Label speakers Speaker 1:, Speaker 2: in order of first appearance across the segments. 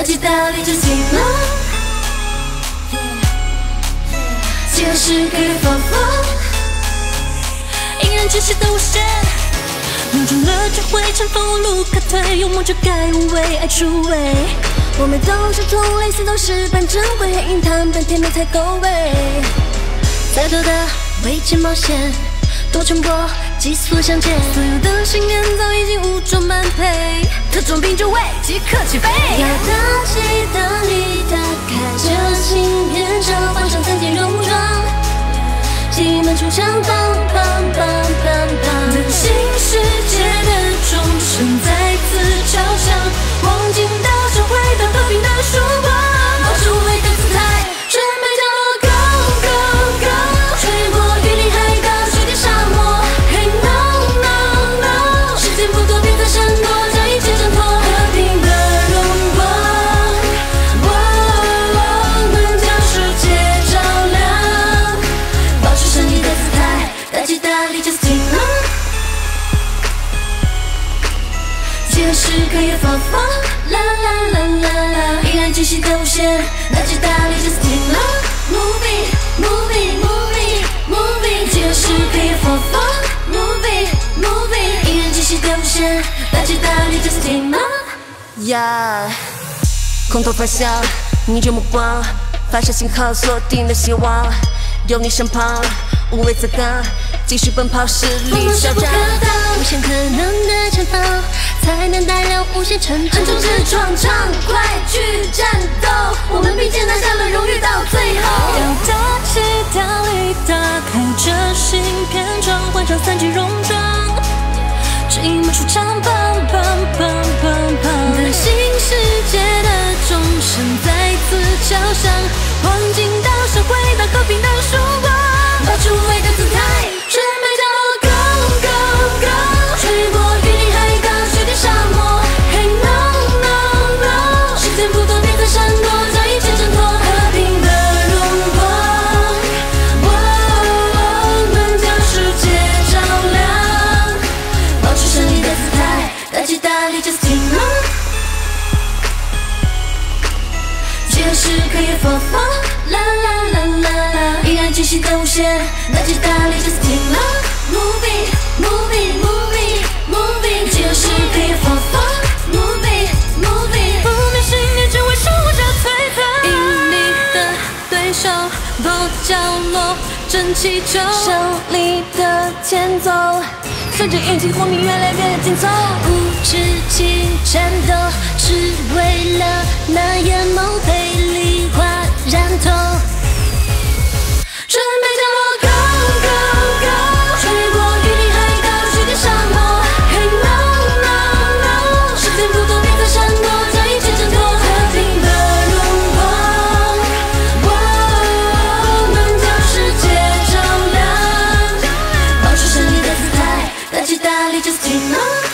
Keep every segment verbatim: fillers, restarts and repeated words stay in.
Speaker 1: 起大力就行了，皆是可以放放，
Speaker 2: 依然继续的无限，扭转了就会乘风无路可退，幽默就该无畏爱出位。
Speaker 1: 我们都是同类，心都是半珍贵，黑银糖半甜美才够味。再多的未知冒险，多冲破急速相见，所有的信念早已经武装满沛，特种兵就位即刻起飞。要大起大力打开这芯片，召唤上三级戎装，挤满出墙，棒棒棒棒棒，等新世界的钟声再次敲响，黄金刀手回到和平的曙光，保持无畏的姿态，准备降落 Go Go Go， 吹过雨林海岛水晶沙漠， Hey No No No， 时间不多别再闪躲，将一切挣脱和平的荣光，哦哦，能将世界照亮，保持胜利的姿态，大起大力 Just team up， 皆是可以放放，啦啦啦啦啦，依然继续的无限，大起大力 Just team up， Moving Moving Moving Moving， 皆是可以放放 Moving Moving， 依然继续的无限，大起大力 Just team up，
Speaker 3: 呀，空投方向，逆着目光，发射信号，锁定了希望，有你身旁，无畏则刚，继续奔跑，实力嚣张，
Speaker 1: 无限可能的前方，才能带来无限成长。横冲直撞，畅快去战斗，我们并肩拿下了荣誉到最后。
Speaker 2: 要大起大力打开这芯片，召唤上三级戎装，挤满出墙，棒棒棒棒棒，
Speaker 1: 等新世界的钟声再次敲响，黄金刀手回到和平的曙光，保持无畏的姿态，准备降落 Go Go Go， 吹过雨林海岛水晶沙漠， Hey No No No， 时间不多别再闪躲，将一切挣脱和平的荣光，哦哦，能将世界照亮，保持胜利的姿态，大起大力 Just team up， 皆是可以放放，啦啦啦啦啦，依然继续的无限，大起大力 Just team up，Moving Moving Moving Moving， 皆是可以放放 Moving Moving，
Speaker 2: 不灭信念只为守护着璀璨，
Speaker 1: 引你的对手都角落，真气球胜利的前奏，
Speaker 2: 随着引起火力越来越紧凑，
Speaker 1: 无止境战斗，只为了那眼眸被礼花染透。准备降落 Go Go Go， 吹过雨林海岛水晶沙漠， Hey No No No， 时间不多别再闪躲，将一切挣脱和平的荣光，哦哦，能将世界照亮，保持胜利的姿态，大起大力 Just team up，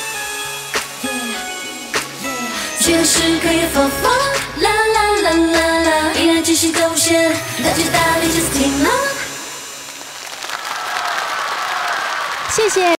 Speaker 1: 皆是可以放放，啦啦啦啦啦，依然继续的无限，大起大力 Just team up。
Speaker 4: 谢谢。